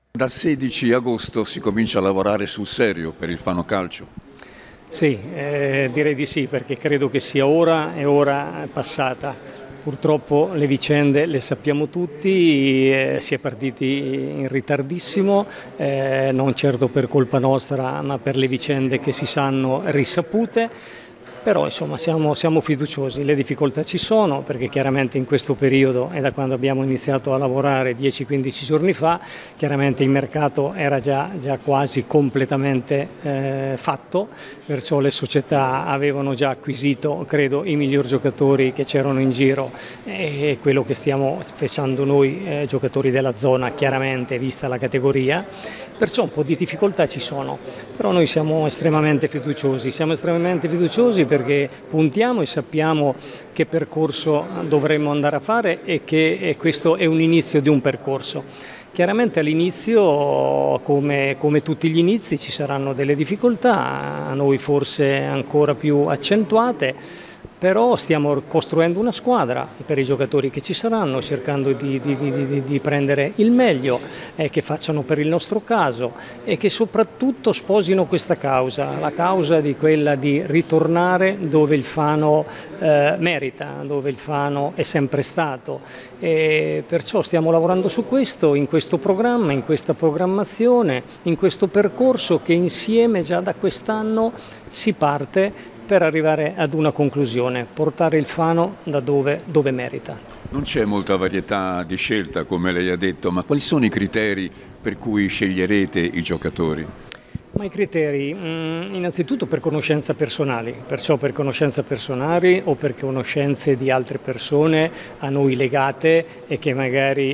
Dal 16 agosto si comincia a lavorare sul serio per il Fano Calcio. Sì, direi di sì, perché credo che sia ora e ora passata. Purtroppo le vicende le sappiamo tutti, si è partiti in ritardissimo, non certo per colpa nostra, ma per le vicende che si sanno risapute. Però insomma siamo fiduciosi, le difficoltà ci sono perché chiaramente in questo periodo e da quando abbiamo iniziato a lavorare 10-15 giorni fa, chiaramente il mercato era già quasi completamente fatto, perciò le società avevano già acquisito credo i migliori giocatori che c'erano in giro e quello che stiamo facendo noi giocatori della zona chiaramente vista la categoria, perciò un po' di difficoltà ci sono, però noi siamo estremamente fiduciosi perché puntiamo e sappiamo che percorso dovremmo andare a fare e che questo è un inizio di un percorso. Chiaramente all'inizio, come tutti gli inizi, ci saranno delle difficoltà, a noi forse ancora più accentuate, però stiamo costruendo una squadra per i giocatori che ci saranno, cercando di prendere il meglio, che facciano per il nostro caso e che soprattutto sposino questa causa, la causa di quella di ritornare dove il Fano merita, dove il Fano è sempre stato. E perciò stiamo lavorando su questo, in questo programma, in questa programmazione, in questo percorso che insieme già da quest'anno si parte per arrivare ad una conclusione, portare il Fano da dove merita. Non c'è molta varietà di scelta, come lei ha detto, ma quali sono i criteri per cui sceglierete i giocatori? Ma i criteri, innanzitutto per conoscenza personali, perciò per conoscenza personali o per conoscenze di altre persone a noi legate e che magari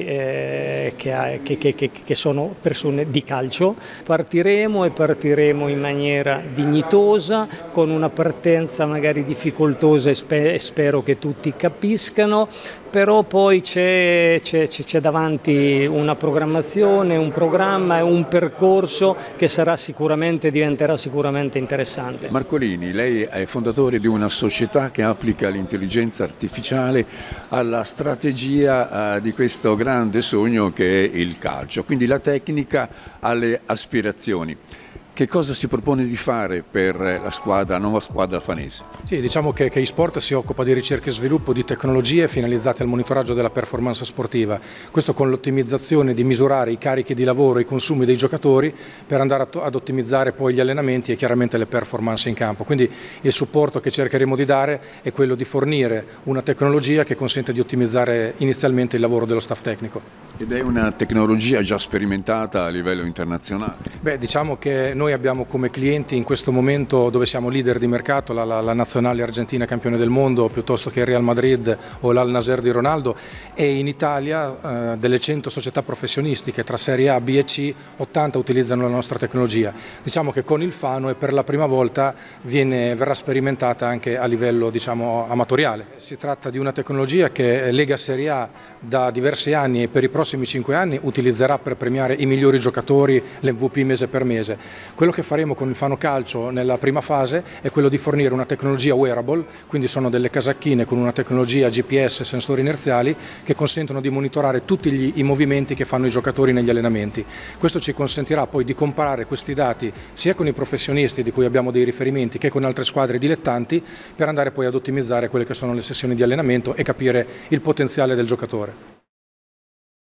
che sono persone di calcio. Partiremo in maniera dignitosa, con una partenza magari difficoltosa e spero che tutti capiscano, però poi c'è davanti una programmazione, un programma e un percorso che diventerà sicuramente interessante. Marcolini, lei è fondatore di una società che applica l'intelligenza artificiale alla strategia di questo grande sogno che è il calcio, quindi la tecnica alle aspirazioni. Che cosa si propone di fare per la nuova squadra fanese? Sì, diciamo che eSport si occupa di ricerca e sviluppo di tecnologie finalizzate al monitoraggio della performance sportiva, questo con l'ottimizzazione di misurare i carichi di lavoro e i consumi dei giocatori per andare ad ottimizzare poi gli allenamenti e chiaramente le performance in campo. Quindi il supporto che cercheremo di dare è quello di fornire una tecnologia che consente di ottimizzare inizialmente il lavoro dello staff tecnico. Ed è una tecnologia già sperimentata a livello internazionale? Beh, diciamo che noi abbiamo come clienti in questo momento, dove siamo leader di mercato, la nazionale argentina campione del mondo, piuttosto che il Real Madrid o l'Al Nassr di Ronaldo, e in Italia delle 100 società professionistiche tra Serie A, B e C, 80 utilizzano la nostra tecnologia. Diciamo che con il Fano e per la prima volta verrà sperimentata anche a livello amatoriale. Si tratta di una tecnologia che Lega Serie A da diversi anni e per i prossimi 5 anni utilizzerà per premiare i migliori giocatori, l'MVP mese per mese. Quello che faremo con il Fano Calcio nella prima fase è quello di fornire una tecnologia wearable, quindi sono delle casacchine con una tecnologia GPS, sensori inerziali, che consentono di monitorare tutti i movimenti che fanno i giocatori negli allenamenti. Questo ci consentirà poi di comparare questi dati sia con i professionisti di cui abbiamo dei riferimenti che con altre squadre dilettanti per andare poi ad ottimizzare quelle che sono le sessioni di allenamento e capire il potenziale del giocatore.